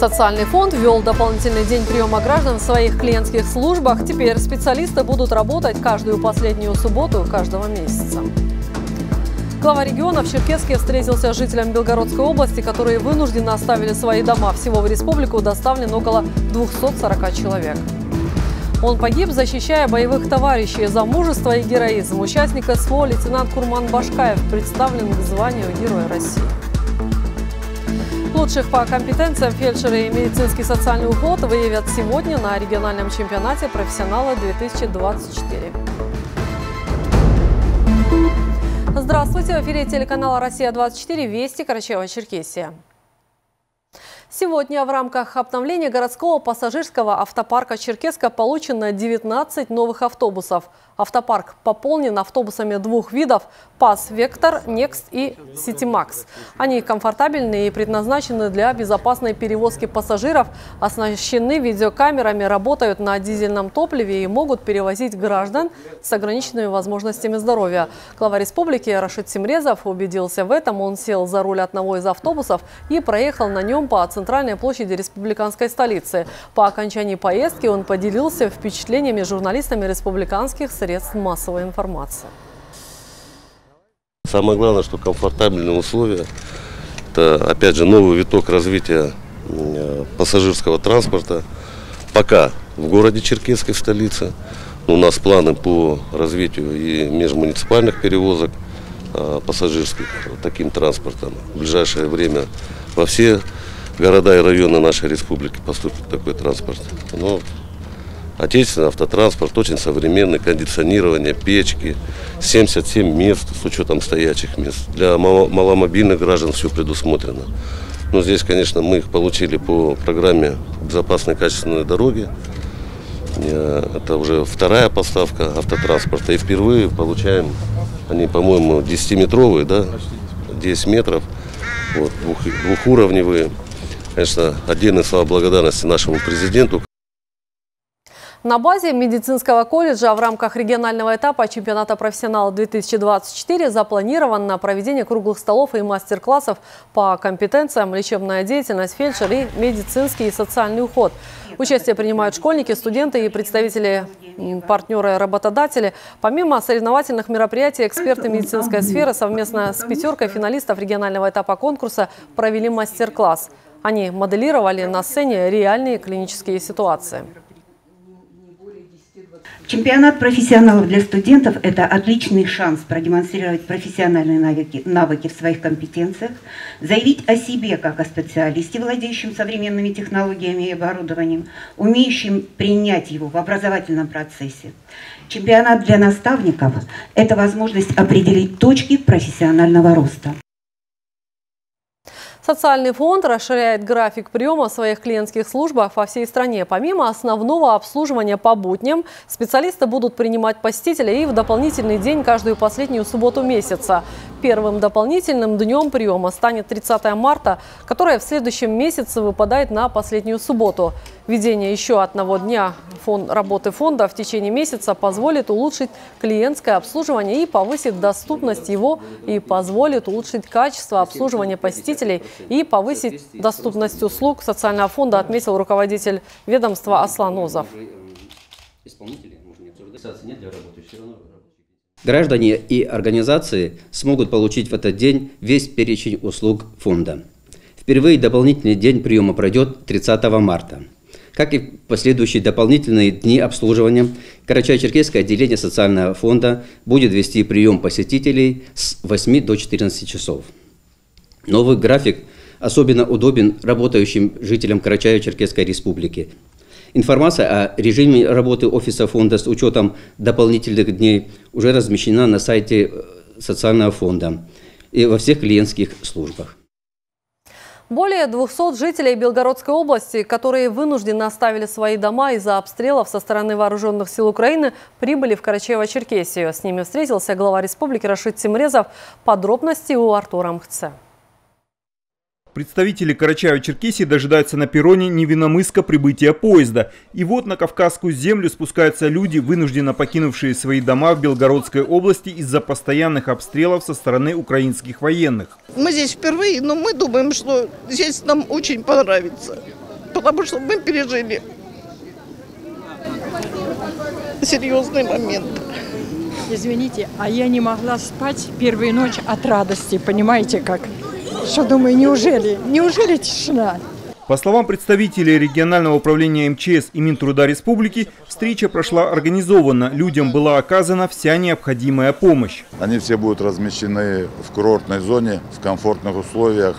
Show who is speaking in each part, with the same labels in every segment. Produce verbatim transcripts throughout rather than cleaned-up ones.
Speaker 1: Социальный фонд ввел дополнительный день приема граждан в своих клиентских службах. Теперь специалисты будут работать каждую последнюю субботу каждого месяца. Глава региона в Черкесске встретился с жителями Белгородской области, которые вынужденно оставили свои дома. Всего в республику доставлено около двухсот сорока человек. Он погиб, защищая боевых товарищей. За мужество и героизм участник СВО лейтенант Курман Башкаев представлен к званию Героя России. Лучших по компетенциям фельдшеры и медицинский социальный уход выявят сегодня на региональном чемпионате профессионала две тысячи двадцать четыре. Здравствуйте! В эфире телеканала «Россия двадцать четыре», Вести, Карачаево-Черкесия. Сегодня в рамках обновления городского пассажирского автопарка Черкесска получено девятнадцать новых автобусов. Автопарк пополнен автобусами двух видов – ПАС «Вектор», «Некст» и «Ситимакс». Они комфортабельны и предназначены для безопасной перевозки пассажиров, оснащены видеокамерами, работают на дизельном топливе и могут перевозить граждан с ограниченными возможностями здоровья. Глава республики Рашид Тимрезов убедился в этом. Он сел за руль одного из автобусов и проехал на нем по центральной площади республиканской столицы. По окончании поездки он поделился впечатлениями с журналистами республиканских средств массовой информации.
Speaker 2: Самое главное, что комфортабельные условия. Это, опять же, новый виток развития пассажирского транспорта. Пока в городе Черкесске, в столице. У нас планы по развитию и межмуниципальных перевозок пассажирских таким транспортом. В ближайшее время во все города и районы нашей республики поступит такой транспорт. Но отечественный автотранспорт очень современный, кондиционирование, печки, семьдесят семь мест с учетом стоячих мест. Для маломобильных граждан все предусмотрено. Но здесь, конечно, мы их получили по программе «Безопасные качественные дороги». Это уже вторая поставка автотранспорта. И впервые получаем, они, по-моему, десятиметровые, да, десять метров, вот, двух, двухуровневые. Конечно, отдельная слава благодарности нашему президенту.
Speaker 1: На базе медицинского колледжа в рамках регионального этапа чемпионата профессионала две тысячи двадцать четыре запланировано проведение круглых столов и мастер-классов по компетенциям, лечебная деятельность, фельдшер и медицинский и социальный уход. Участие принимают школьники, студенты и представители, партнеры, работодатели. Помимо соревновательных мероприятий, эксперты медицинской сферы совместно с пятеркой финалистов регионального этапа конкурса провели мастер-класс. Они моделировали на сцене реальные клинические ситуации.
Speaker 3: Чемпионат профессионалов для студентов – это отличный шанс продемонстрировать профессиональные навыки, навыки в своих компетенциях, заявить о себе как о специалисте, владеющем современными технологиями и оборудованием, умеющим принять его в образовательном процессе. Чемпионат для наставников – это возможность определить точки профессионального роста.
Speaker 1: Социальный фонд расширяет график приема в своих клиентских службах по всей стране. Помимо основного обслуживания по будням, специалисты будут принимать посетителей и в дополнительный день каждую последнюю субботу месяца. Первым дополнительным днем приема станет тридцатое марта, которое в следующем месяце выпадает на последнюю субботу. Введение еще одного дня фон, работы фонда в течение месяца позволит улучшить клиентское обслуживание и повысит доступность его, и позволит улучшить качество обслуживания посетителей и повысить доступность услуг социального фонда, отметил руководитель ведомства Аслан Озов.
Speaker 4: Граждане и организации смогут получить в этот день весь перечень услуг фонда. Впервые дополнительный день приема пройдет тридцатого марта. Как и последующие дополнительные дни обслуживания, Карачаево-Черкесское отделение социального фонда будет вести прием посетителей с восьми до четырнадцати часов. Новый график особенно удобен работающим жителям Карачаево-Черкесской республики. Информация о режиме работы офиса фонда с учетом дополнительных дней уже размещена на сайте социального фонда и во всех клиентских службах.
Speaker 1: Более двухсот жителей Белгородской области, которые вынужденно оставили свои дома из-за обстрелов со стороны вооруженных сил Украины, прибыли в Карачаево-Черкесию. С ними встретился глава республики Рашид Тимрезов. Подробности у Артура Мхце.
Speaker 5: Представители Карачаево-Черкесии дожидаются на перроне Невиномысска прибытия поезда. И вот на Кавказскую землю спускаются люди, вынужденно покинувшие свои дома в Белгородской области из-за постоянных обстрелов со стороны украинских военных.
Speaker 6: Мы здесь впервые, но мы думаем, что здесь нам очень понравится. потому что мы пережили серьезный момент.
Speaker 7: Извините, а я не могла спать первую ночь от радости, понимаете как? Что думаю, неужели, неужели тишина?
Speaker 5: По словам представителей регионального управления эм че эс и Минтруда Республики, встреча прошла организованно. Людям была оказана вся необходимая помощь.
Speaker 8: Они все будут размещены в курортной зоне, в комфортных условиях.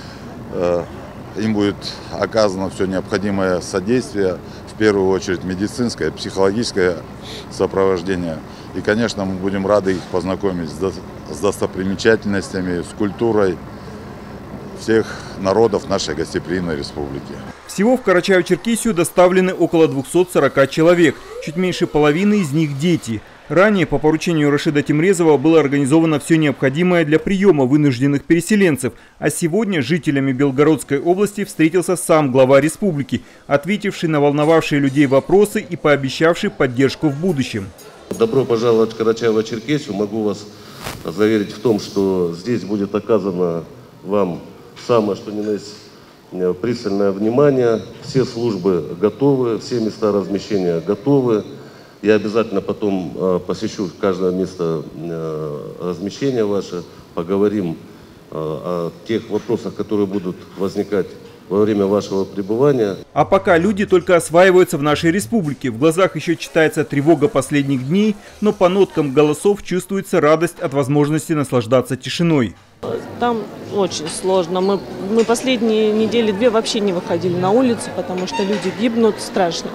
Speaker 8: Им будет оказано все необходимое содействие, в первую очередь медицинское, психологическое сопровождение. И, конечно, мы будем рады их познакомить с достопримечательностями, с культурой всех народов нашей гостеприимной республики.
Speaker 5: Всего в Карачаево-Черкесию доставлены около двухсот сорока человек. Чуть меньше половины из них дети. Ранее по поручению Рашида Тимрезова было организовано все необходимое для приема вынужденных переселенцев. А сегодня с жителями Белгородской области встретился сам глава республики, ответивший на волновавшие людей вопросы и пообещавший поддержку в будущем.
Speaker 2: Добро пожаловать в Карачаево-Черкесию. Могу вас заверить в том, что здесь будет оказано вам самое, что ни на есть, пристальное внимание. Все службы готовы, все места размещения готовы. Я обязательно потом э, посещу каждое место э, размещения ваше, поговорим э, о тех вопросах, которые будут возникать во время вашего пребывания.
Speaker 5: А пока люди только осваиваются в нашей республике. В глазах еще читается тревога последних дней, но по ноткам голосов чувствуется радость от возможности наслаждаться тишиной.
Speaker 9: Там очень сложно. Мы, мы последние недели две вообще не выходили на улицу, потому что люди гибнут страшно.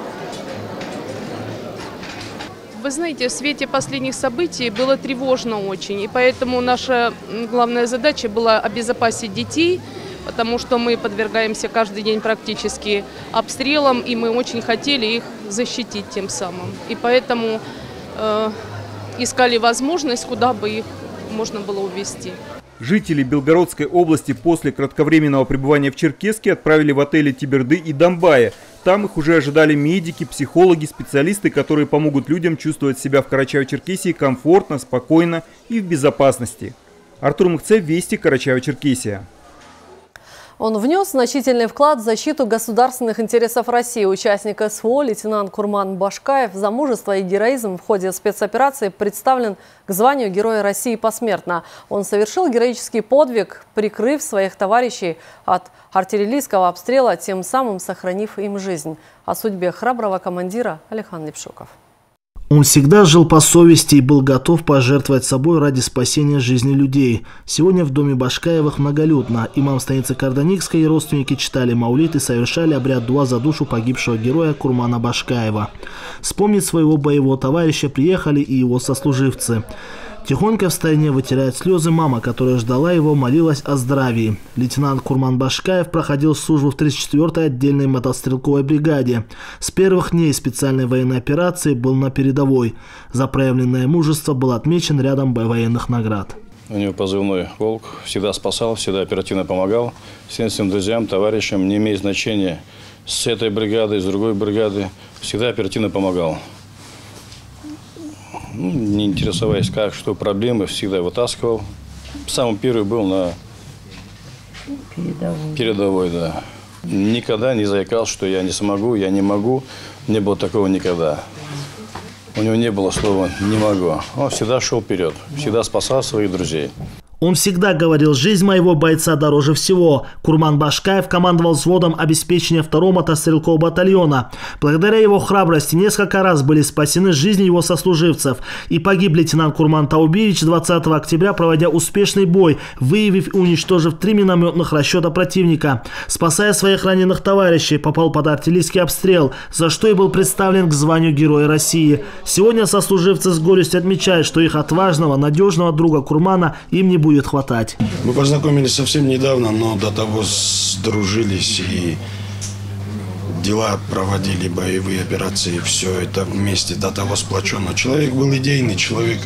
Speaker 10: Вы знаете, в свете последних событий было тревожно очень, и поэтому наша главная задача была обезопасить детей, потому что мы подвергаемся каждый день практически обстрелам, и мы очень хотели их защитить тем самым. И поэтому э, искали возможность, куда бы их можно было увезти.
Speaker 5: Жители Белгородской области после кратковременного пребывания в Черкесске отправили в отели Теберды и Домбая. Там их уже ожидали медики, психологи, специалисты, которые помогут людям чувствовать себя в Карачаево-Черкесии комфортно, спокойно и в безопасности. Артур Мыхцев, Вести, Карачаево-Черкесия.
Speaker 1: Он внес значительный вклад в защиту государственных интересов России. Участник эс вэ о лейтенант Курман Башкаев за мужество и героизм в ходе спецоперации представлен к званию Героя России посмертно. Он совершил героический подвиг, прикрыв своих товарищей от артиллерийского обстрела, тем самым сохранив им жизнь. О судьбе храброго командира Алихан Лепшуков.
Speaker 11: Он всегда жил по совести и был готов пожертвовать собой ради спасения жизни людей. Сегодня в доме Башкаевых многолюдно. Имам станицы Карданикской и родственники читали маулид и совершали обряд дуа за душу погибшего героя Курмана Башкаева. Вспомнить своего боевого товарища приехали и его сослуживцы. Тихонько в стороне вытирает слезы мама, которая ждала его, молилась о здравии. Лейтенант Курман Башкаев проходил службу в тридцать четвёртой отдельной мотострелковой бригаде. С первых дней специальной военной операции был на передовой. За проявленное мужество был отмечен рядом военных наград.
Speaker 12: У него позывной «Волк». Всегда спасал, всегда оперативно помогал. Всем своим друзьям, товарищам, не имеет значения, с этой бригады, с другой бригады, всегда оперативно помогал. Ну, не интересоваясь, как, что, проблемы, всегда вытаскивал. Самый первый был на передовой. передовой, да. Никогда не заикался, что я не смогу, я не могу. Не было такого никогда. У него не было слова «не могу». Он всегда шел вперед, всегда спасал своих друзей.
Speaker 11: Он всегда говорил: жизнь моего бойца дороже всего. Курман Башкаев командовал взводом обеспечения второго мотострелкового батальона. Благодаря его храбрости несколько раз были спасены жизни его сослуживцев. И погиб лейтенант Курман Таубиевич двадцатого октября, проводя успешный бой, выявив и уничтожив три минометных расчета противника. Спасая своих раненых товарищей, попал под артиллерийский обстрел, за что и был представлен к званию Героя России. Сегодня сослуживцы с горестью отмечают, что их отважного, надежного друга Курмана им не будет хватать.
Speaker 13: Мы познакомились совсем недавно, но до того сдружились и дела проводили, боевые операции, все это вместе, до того сплоченно. Человек был идейный, человек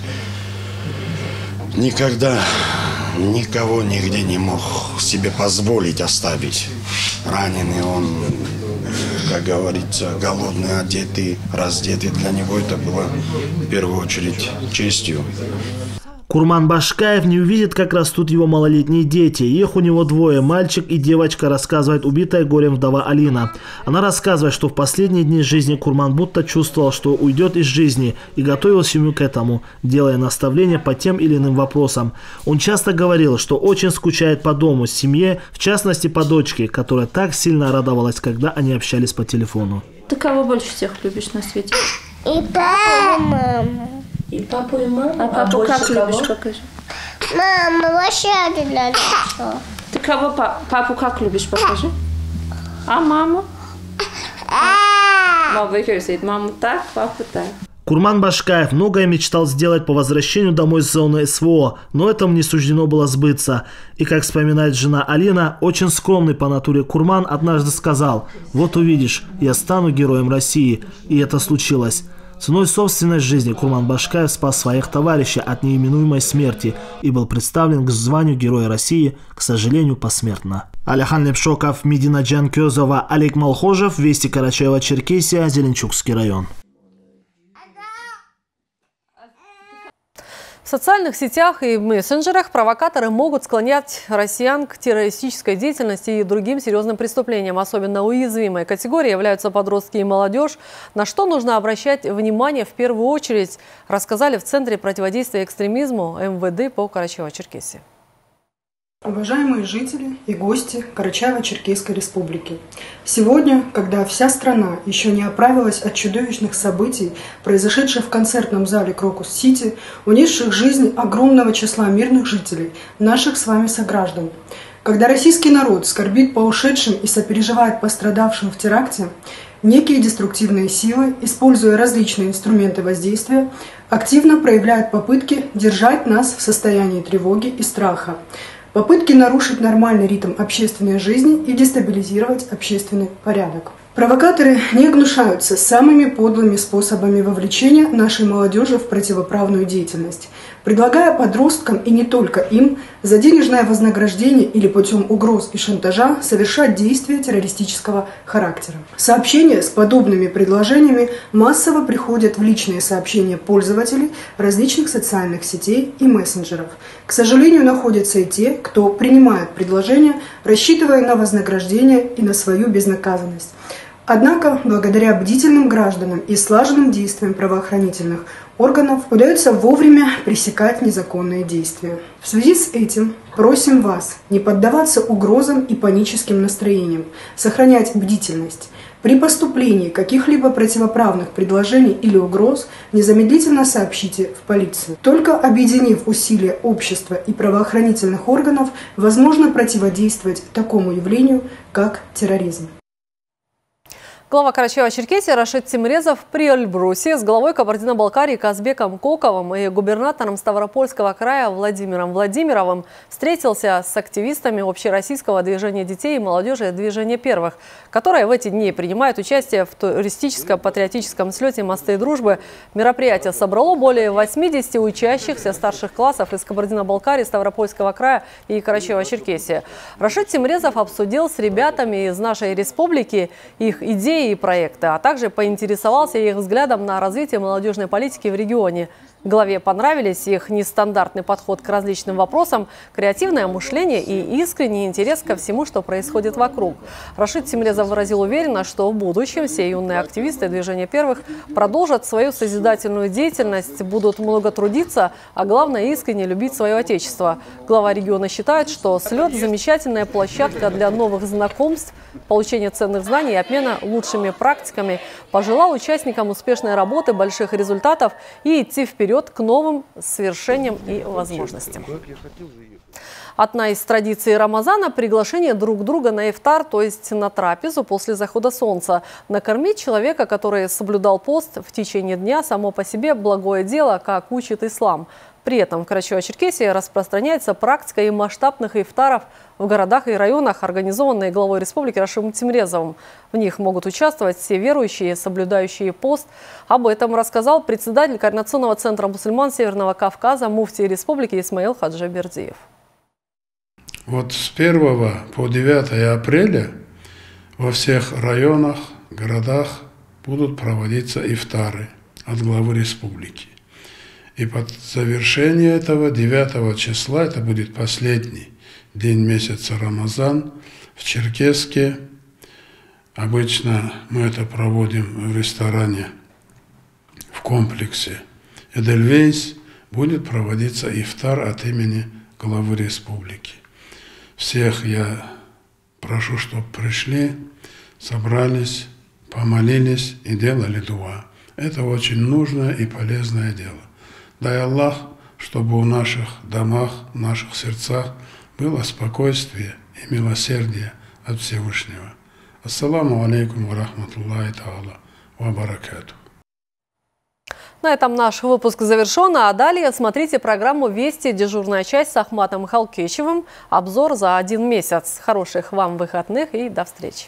Speaker 13: никогда никого нигде не мог себе позволить оставить. Раненый он, как говорится, голодный, одетый, раздетый. Для него это было в первую очередь честью.
Speaker 11: Курман Башкаев не увидит, как растут его малолетние дети. Их у него двое, мальчик и девочка, рассказывает убитая горем вдова Алина. Она рассказывает, что в последние дни жизни Курман будто чувствовал, что уйдет из жизни, и готовил семью к этому, делая наставления по тем или иным вопросам. Он часто говорил, что очень скучает по дому, семье, в частности по дочке, которая так сильно радовалась, когда они общались по телефону.
Speaker 14: Ты кого больше всех любишь на свете?
Speaker 15: И папу, и маму.
Speaker 14: И папу, и маму? А папу а как кого? Любишь, покажи.
Speaker 15: Мама, вообще для лица.
Speaker 14: Ты кого, папу как любишь, покажи. А маму? Мама говорит, маму так, папу так.
Speaker 11: Курман Башкаев многое мечтал сделать по возвращению домой с зоны СВО, но этому не суждено было сбыться. И, как вспоминает жена Алина, очень скромный по натуре Курман однажды сказал: «Вот увидишь, я стану героем России». И это случилось. Ценой собственной жизни Курман Башкаев спас своих товарищей от неименуемой смерти и был представлен к званию Героя России, к сожалению, посмертно. Алихан Лепшоков, Медина Джанкезова, Олег Малхожев, Вести Карачаево-Черкесия, Зеленчукский район.
Speaker 1: В социальных сетях и мессенджерах провокаторы могут склонять россиян к террористической деятельности и другим серьезным преступлениям. Особенно уязвимой категорией являются подростки и молодежь. На что нужно обращать внимание в первую очередь, рассказали в Центре противодействия экстремизму эм вэ дэ по Карачаево-Черкесии.
Speaker 16: Уважаемые жители и гости Карачаево-Черкесской республики, сегодня, когда вся страна еще не оправилась от чудовищных событий, произошедших в концертном зале Крокус-Сити, унесших жизнь огромного числа мирных жителей, наших с вами сограждан, когда российский народ скорбит по ушедшим и сопереживает пострадавшим в теракте, некие деструктивные силы, используя различные инструменты воздействия, активно проявляют попытки держать нас в состоянии тревоги и страха, попытки нарушить нормальный ритм общественной жизни и дестабилизировать общественный порядок. Провокаторы не гнушаются самыми подлыми способами вовлечения нашей молодежи в противоправную деятельность, предлагая подросткам и не только им за денежное вознаграждение или путем угроз и шантажа совершать действия террористического характера. Сообщения с подобными предложениями массово приходят в личные сообщения пользователей различных социальных сетей и мессенджеров. К сожалению, находятся и те, кто принимает предложения, рассчитывая на вознаграждение и на свою безнаказанность. Однако, благодаря бдительным гражданам и слаженным действиям правоохранительных органов удается вовремя пресекать незаконные действия. В связи с этим просим вас не поддаваться угрозам и паническим настроениям, сохранять бдительность. При поступлении каких-либо противоправных предложений или угроз незамедлительно сообщите в полицию. Только объединив усилия общества и правоохранительных органов, возможно противодействовать такому явлению, как терроризм.
Speaker 1: Глава Карачаево-Черкесии Рашид Тимрезов при Эльбрусе с главой Кабардино-Балкарии Казбеком Коковым и губернатором Ставропольского края Владимиром Владимировым встретился с активистами общероссийского движения детей и молодежи «Движение первых», которое в эти дни принимает участие в туристическо-патриотическом слете «Мосты и дружбы». Мероприятие собрало более восьмидесяти учащихся старших классов из Кабардино-Балкарии, Ставропольского края и Карачаево-Черкесии. Рашид Тимрезов обсудил с ребятами из нашей республики их идеи и проекты, а также поинтересовался их взглядом на развитие молодежной политики в регионе. Главе понравились их нестандартный подход к различным вопросам, креативное мышление и искренний интерес ко всему, что происходит вокруг. Рашид Тимрезов выразил уверенность, что в будущем все юные активисты движения первых продолжат свою созидательную деятельность, будут много трудиться, а главное искренне любить свое отечество. Глава региона считает, что слет – замечательная площадка для новых знакомств, получения ценных знаний и обмена лучшими практиками. Пожелал участникам успешной работы, больших результатов и идти вперед к новым свершениям и возможностям. Одна из традиций Рамазана – приглашение друг друга на ифтар, то есть на трапезу после захода солнца. Накормить человека, который соблюдал пост в течение дня, само по себе благое дело, как учит ислам. При этом в Карачаево-Черкесии распространяется практика и масштабных ифтаров в городах и районах, организованные главой республики Рашидом Тимрезовым. В них могут участвовать все верующие, соблюдающие пост. Об этом рассказал председатель Координационного центра мусульман Северного Кавказа муфтий республики Исмаил Хаджибердиев.
Speaker 17: Вот с первого по девятое апреля во всех районах, городах будут проводиться ифтары от главы республики. И под завершение этого, девятого числа, это будет последний день месяца Рамазан, в Черкесске. Обычно мы это проводим в ресторане, в комплексе Эдельвейс. Будет проводиться ифтар от имени главы республики. Всех я прошу, чтобы пришли, собрались, помолились и делали дуа. Это очень нужное и полезное дело. Дай Аллах, чтобы в наших домах, в наших сердцах было спокойствие и милосердие от Всевышнего. Ассаламу алейкум ва рахматуллахи та'ала ва баракату.
Speaker 1: На этом наш выпуск завершен, а далее смотрите программу «Вести. Дежурная часть» с Ахматом Халкевичем. Обзор за один месяц. Хороших вам выходных и до встречи.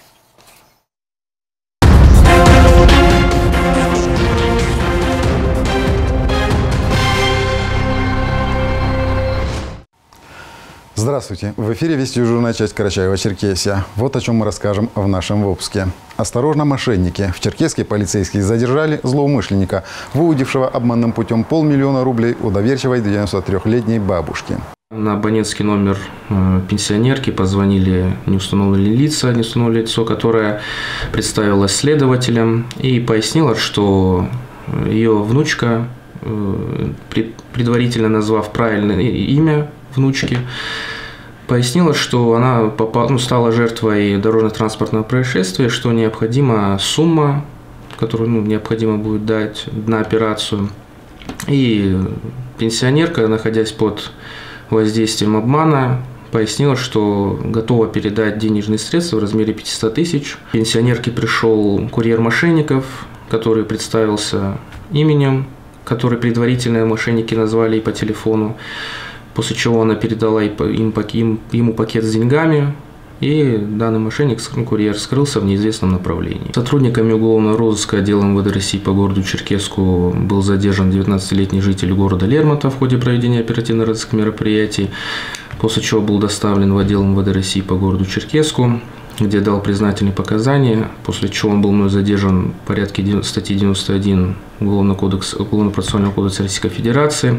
Speaker 18: Здравствуйте! В эфире «Вести. Дежурная часть» Карачаево-Черкесия. Вот о чем мы расскажем в нашем выпуске. Осторожно, мошенники! В Черкесске полицейские задержали злоумышленника, выудившего обманным путем полмиллиона рублей у доверчивой девяносто трёхлетней бабушки.
Speaker 19: На абонентский номер пенсионерки позвонили неустановленные лица, неустановленное лицо, которое представилось следователем и пояснило, что ее внучка, предварительно назвав правильное имя внучки, пояснила, что она попала, ну, стала жертвой дорожно-транспортного происшествия, что необходима сумма, которую ну, необходимо будет дать на операцию. И пенсионерка, находясь под воздействием обмана, пояснила, что готова передать денежные средства в размере пятисот тысяч. Пенсионерке пришел курьер мошенников, который представился именем, который предварительно мошенники назвали и по телефону. После чего она передала им, им, ему пакет с деньгами, и данный мошенник, курьер, скрылся в неизвестном направлении. Сотрудниками уголовного розыска отдела эм вэ дэ России по городу Черкесску был задержан девятнадцатилетний житель города Лермонтов в ходе проведения оперативно-розыскных мероприятий, после чего был доставлен в отдел эм вэ дэ России по городу Черкесску, где дал признательные показания, после чего он был мной задержан в порядке статьи девяносто один Уголовного кодекса, Уголовно-процессуального кодекса Российской Федерации.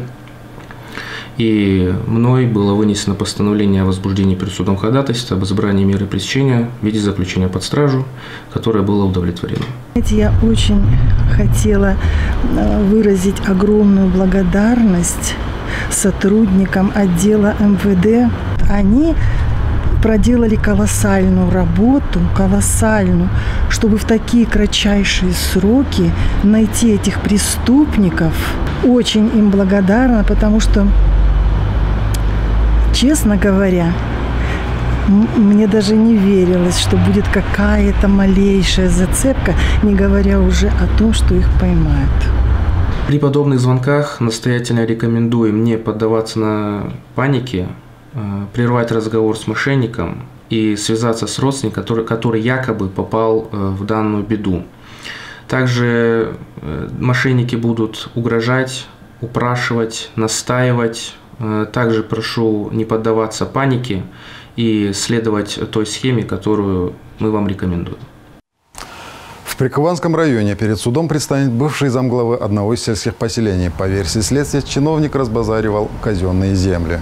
Speaker 19: И мной было вынесено постановление о возбуждении перед судом ходатайства об избрании меры пресечения в виде заключения под стражу, которое было удовлетворено.
Speaker 20: Я очень хотела выразить огромную благодарность сотрудникам отдела эм вэ дэ. Они проделали колоссальную работу, колоссальную, чтобы в такие кратчайшие сроки найти этих преступников. Очень им благодарна, потому что, честно говоря, мне даже не верилось, что будет какая-то малейшая зацепка, не говоря уже о том, что их поймают.
Speaker 19: При подобных звонках настоятельно рекомендуем не поддаваться на панике, прервать разговор с мошенником и связаться с родственником, который, который якобы попал в данную беду. Также мошенники будут угрожать, упрашивать, настаивать. Также прошу не поддаваться панике и следовать той схеме, которую мы вам рекомендуем.
Speaker 18: В Прикованском районе перед судом предстанет бывший замглавы одного из сельских поселений. По версии следствия, чиновник разбазаривал казенные земли.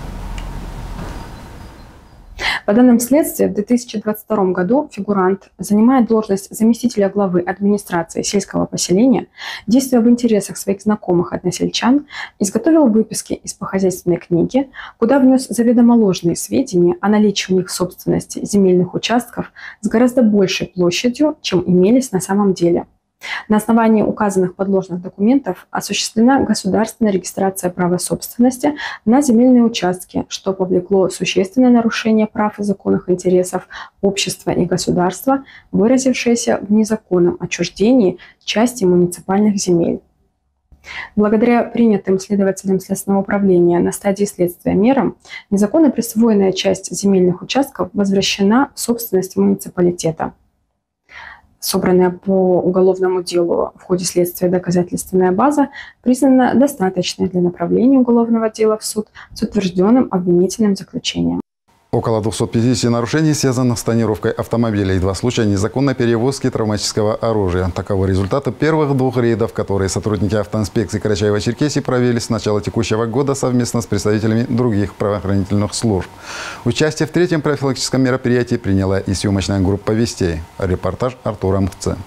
Speaker 21: По данным следствия, в две тысячи двадцать втором году фигурант, занимая должность заместителя главы администрации сельского поселения, действуя в интересах своих знакомых односельчан, изготовил выписки из похозяйственной книги, куда внес заведомо ложные сведения о наличии у них собственности земельных участков с гораздо большей площадью, чем имелись на самом деле. На основании указанных подложных документов осуществлена государственная регистрация права собственности на земельные участки, что повлекло существенное нарушение прав и законных интересов общества и государства, выразившееся в незаконном отчуждении части муниципальных земель. Благодаря принятым следователям Следственного управления на стадии следствия мерам, незаконно присвоенная часть земельных участков возвращена в собственность муниципалитета. Собранная по уголовному делу в ходе следствия доказательственная база признана достаточной для направления уголовного дела в суд с утвержденным обвинительным заключением.
Speaker 18: Около двухсот пятидесяти нарушений связано с тонировкой автомобилей. Два случая незаконной перевозки травматического оружия. Таковы результаты первых двух рейдов, которые сотрудники автоинспекции Карачаево-Черкесии провели с начала текущего года совместно с представителями других правоохранительных служб. Участие в третьем профилактическом мероприятии приняла и съемочная группа «Вестей». Репортаж Артура Мхце.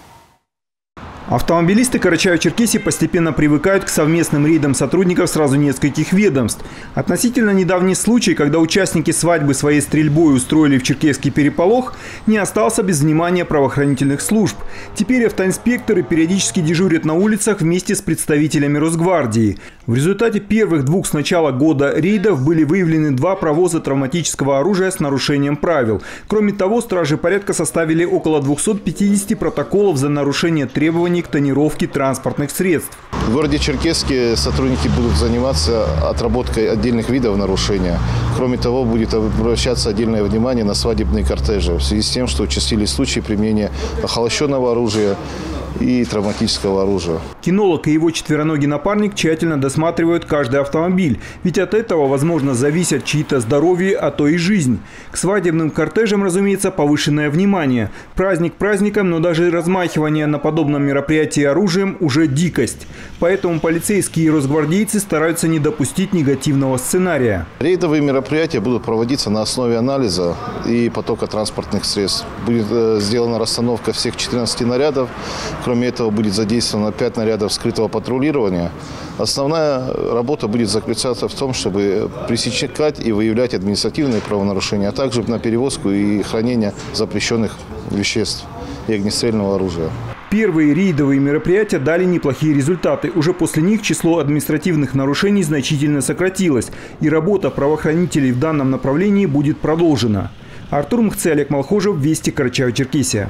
Speaker 5: Автомобилисты Карачаево-Черкесии постепенно привыкают к совместным рейдам сотрудников сразу нескольких ведомств. Относительно недавний случай, когда участники свадьбы своей стрельбой устроили в Черкесский переполох, не остался без внимания правоохранительных служб. Теперь автоинспекторы периодически дежурят на улицах вместе с представителями Росгвардии. В результате первых двух с начала года рейдов были выявлены два провоза травматического оружия с нарушением правил. Кроме того, стражи порядка составили около двухсот пятидесяти протоколов за нарушение требований к тонировке транспортных средств.
Speaker 3: В городе Черкесске сотрудники будут заниматься отработкой отдельных видов нарушения. Кроме того, будет обращаться отдельное внимание на свадебные кортежи в связи с тем, что участились случаи применения охолощенного оружия и травматического оружия.
Speaker 5: Кинолог и его четвероногий напарник тщательно досматривают каждый автомобиль, ведь от этого, возможно, зависят чьи-то здоровье, а то и жизнь. К свадебным кортежам, разумеется, повышенное внимание. Праздник праздником, но даже размахивание на подобном мероприятии оружием уже дикость. Поэтому полицейские и росгвардейцы стараются не допустить негативного сценария.
Speaker 3: Рейдовые мероприятия будут проводиться на основе анализа и потока транспортных средств. Будет сделана расстановка всех четырнадцати нарядов. Кроме этого, будет задействовано пять нарядов скрытого патрулирования. Основная работа будет заключаться в том, чтобы пресекать и выявлять административные правонарушения, а также на перевозку и хранение запрещенных веществ и огнестрельного оружия.
Speaker 5: Первые рейдовые мероприятия дали неплохие результаты. Уже после них число административных нарушений значительно сократилось, и работа правоохранителей в данном направлении будет продолжена. Артур Мхце, Олег Малхожев, Вести, Карачаево-Черкесия.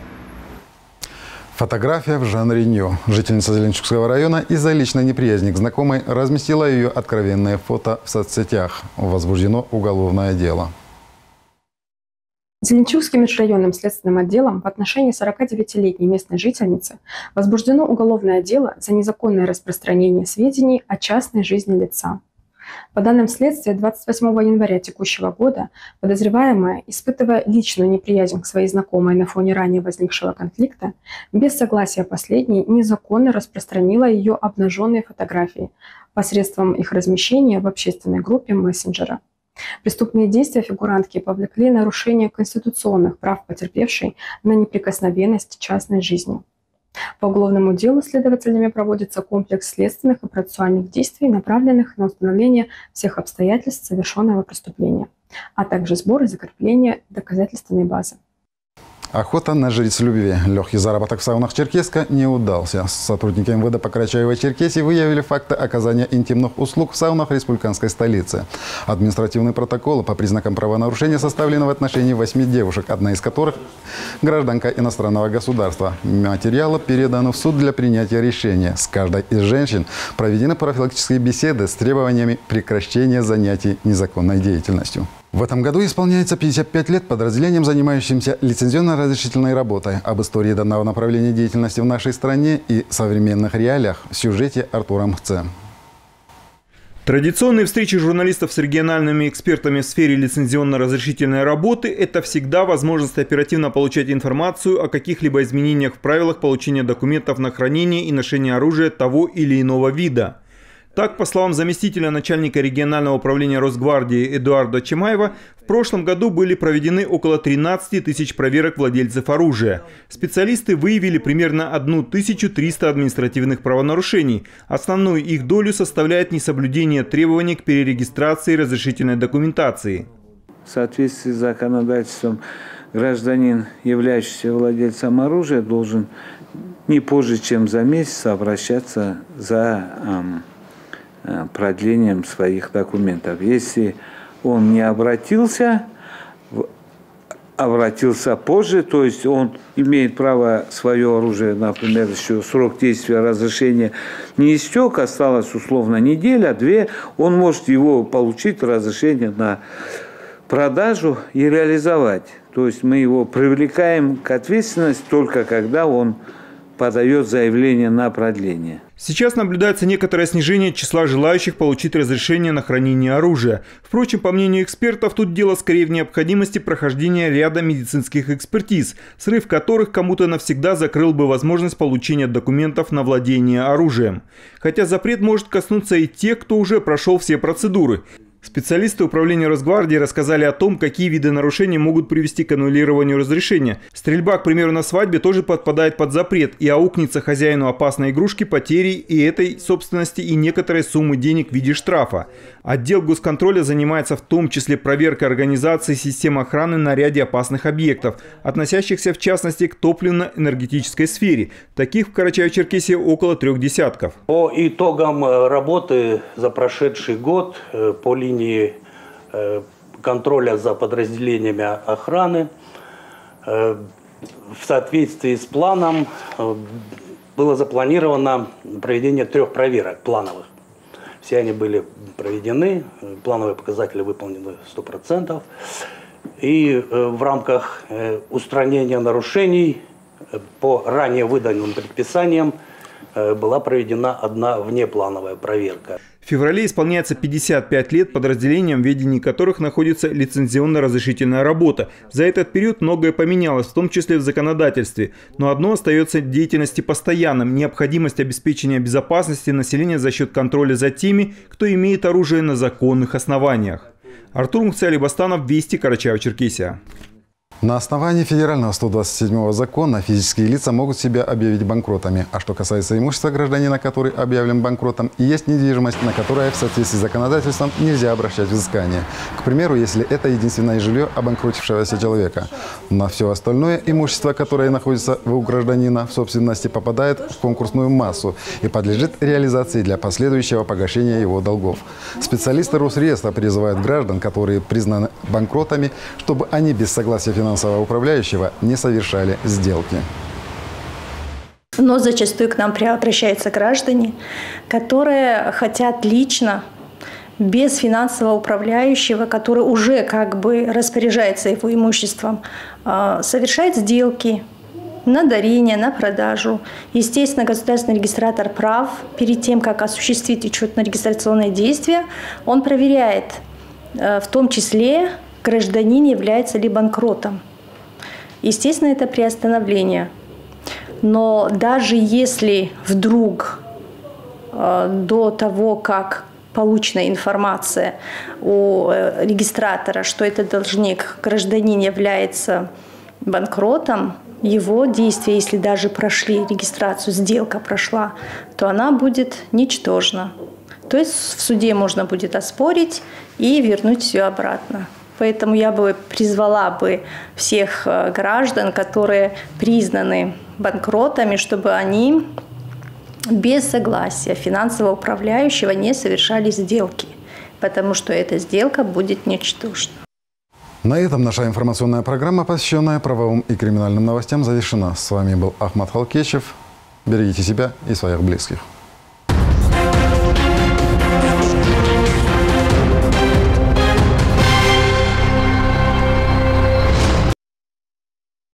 Speaker 18: Фотография в жанре нью. Жительница Зеленчукского района из-за личной неприязни к знакомой разместила ее откровенные фото в соцсетях. Возбуждено уголовное дело.
Speaker 21: Зеленчукским межрайонным следственным отделом в отношении сорокадевятилетней местной жительницы возбуждено уголовное дело за незаконное распространение сведений о частной жизни лица. По данным следствия, двадцать восьмого января текущего года подозреваемая, испытывая личную неприязнь к своей знакомой на фоне ранее возникшего конфликта, без согласия последней незаконно распространила ее обнаженные фотографии посредством их размещения в общественной группе мессенджера. Преступные действия фигурантки повлекли нарушение конституционных прав потерпевшей на неприкосновенность частной жизни. По уголовному делу следователями проводится комплекс следственных и процессуальных действий, направленных на установление всех обстоятельств совершенного преступления, а также сбор и закрепление доказательственной базы.
Speaker 18: Охота на жриц любви. Легкий заработок в саунах Черкесска не удался. Сотрудники эм вэ дэ по Карачаево-Черкесии выявили факты оказания интимных услуг в саунах республиканской столицы. Административные протоколы по признакам правонарушения составлены в отношении восьми девушек, одна из которых – гражданка иностранного государства. Материалы переданы в суд для принятия решения. С каждой из женщин проведены профилактические беседы с требованиями прекращения занятий незаконной деятельностью. В этом году исполняется пятьдесят пять лет подразделением, занимающимся лицензионно-разрешительной работой. Об истории данного направления деятельности в нашей стране и современных реалиях в сюжете Артура Мхце.
Speaker 5: Традиционные встречи журналистов с региональными экспертами в сфере лицензионно-разрешительной работы – это всегда возможность оперативно получать информацию о каких-либо изменениях в правилах получения документов на хранение и ношение оружия того или иного вида. Так, по словам заместителя начальника регионального управления Росгвардии Эдуарда Чемаева, в прошлом году были проведены около тринадцати тысяч проверок владельцев оружия. Специалисты выявили примерно тысячу триста административных правонарушений. Основную их долю составляет несоблюдение требований к перерегистрации разрешительной документации.
Speaker 22: В соответствии с законодательством, гражданин, являющийся владельцем оружия, должен не позже, чем за месяц обращаться за продлением своих документов. Если он не обратился, обратился позже, то есть он имеет право свое оружие, например, еще срок действия разрешения не истек, осталась условно неделя, две, он может его получить, разрешение на продажу и реализовать. То есть мы его привлекаем к ответственности только когда он подает заявление на продление.
Speaker 5: Сейчас наблюдается некоторое снижение числа желающих получить разрешение на хранение оружия. Впрочем, по мнению экспертов, тут дело скорее в необходимости прохождения ряда медицинских экспертиз, срыв которых кому-то навсегда закрыл бы возможность получения документов на владение оружием. Хотя запрет может коснуться и тех, кто уже прошел все процедуры. Специалисты управления Росгвардии рассказали о том, какие виды нарушений могут привести к аннулированию разрешения. Стрельба, к примеру, на свадьбе тоже подпадает под запрет и аукнется хозяину опасной игрушки потерей и этой собственности, и некоторой суммы денег в виде штрафа. Отдел госконтроля занимается в том числе проверкой организации систем охраны на ряде опасных объектов, относящихся в частности к топливно-энергетической сфере. Таких в Карачаево-Черкесии около трех десятков.
Speaker 4: По итогам работы за прошедший год по линии контроля за подразделениями охраны в соответствии с планом было запланировано проведение трех проверок плановых. Все они были проведены, плановые показатели выполнены сто процентов. И в рамках устранения нарушений по ранее выданным предписаниям была проведена одна внеплановая проверка.
Speaker 5: В феврале исполняется пятьдесят пять лет подразделениям, в ведении которых находится лицензионно-разрешительная работа. За этот период многое поменялось, в том числе в законодательстве. Но одно остается в деятельности постоянным – необходимость обеспечения безопасности населения за счет контроля за теми, кто имеет оружие на законных основаниях. Артур Мухцали-Бастанов, Вести, Карачаево-Черкесия.
Speaker 18: На основании федерального сто двадцать седьмого закона физические лица могут себя объявить банкротами. А что касается имущества гражданина, который объявлен банкротом, и есть недвижимость, на которую в соответствии с законодательством нельзя обращать взыскание. К примеру, если это единственное жилье обанкротившегося человека. На все остальное имущество, которое находится у гражданина в собственности, попадает в конкурсную массу и подлежит реализации для последующего погашения его долгов. Специалисты Росреестра призывают граждан, которые признаны банкротами, чтобы они без согласия финансового финансового управляющего не совершали сделки.
Speaker 6: Но зачастую к нам обращаются граждане, которые хотят лично, без финансового управляющего, который уже как бы распоряжается его имуществом, совершать сделки на дарение, на продажу. Естественно, государственный регистратор прав, перед тем, как осуществить учетно-регистрационные действия, он проверяет, в том числе, гражданин является ли банкротом. Естественно, это приостановление. Но даже если вдруг э, до того, как получена информация у э, регистратора, что этот должник, гражданин, является банкротом, его действия, если даже прошли регистрацию, сделка прошла, то она будет ничтожна. То есть в суде можно будет оспорить и вернуть все обратно. Поэтому я бы призвала бы всех граждан, которые признаны банкротами, чтобы они без согласия финансового управляющего не совершали сделки, потому что эта сделка будет ничтожна.
Speaker 18: На этом наша информационная программа, посвященная правовым и криминальным новостям, завершена. С вами был Ахмат Халкечев. Берегите себя и своих близких.